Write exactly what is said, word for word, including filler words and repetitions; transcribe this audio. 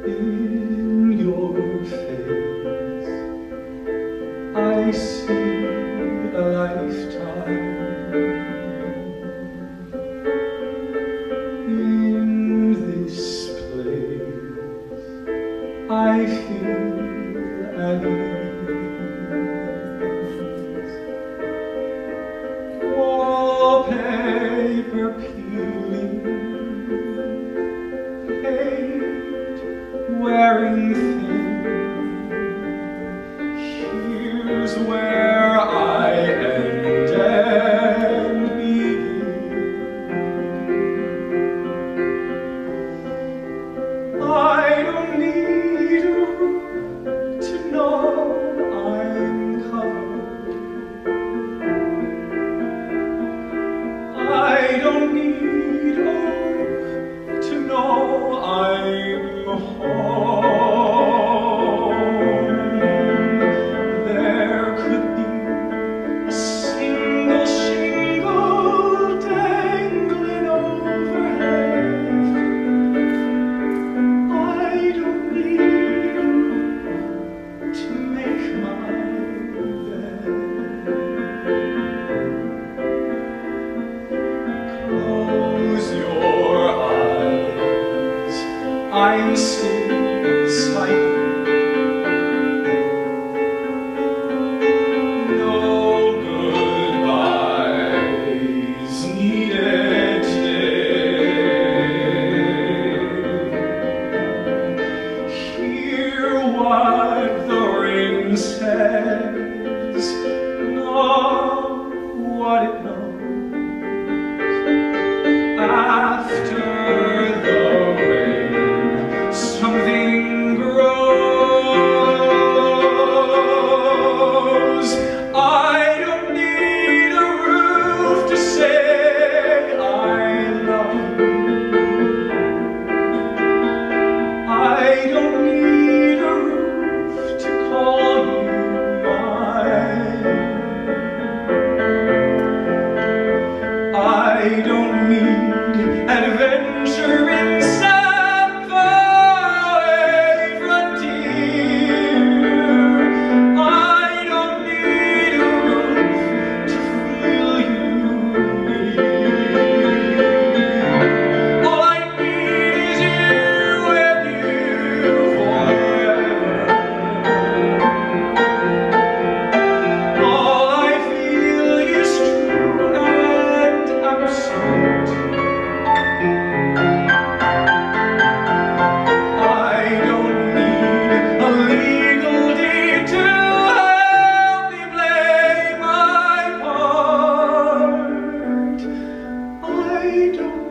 In your face I see a lifetime. In this place I feel at ease. Wallpaper peeling, wearing thin. Here's where I end and begin. I don't need to know I'm covered. I don't need oh, to know I'm home. There could be a single shingle dangling overhead. I don't need to make my bed. Close your eyes, I'm still sighted. No goodbyes needed today. Hear what the ring says, know what it knows. After the rain, something grows. I don't need a roof to say I love you. I don't need a roof to call you mine. I don't need adventure in some faraway frontier. I don't need a roof to feel you near. All I need is you and you forever. All I feel is true and absolute. I don't need a legal deed to help me play my part. I don't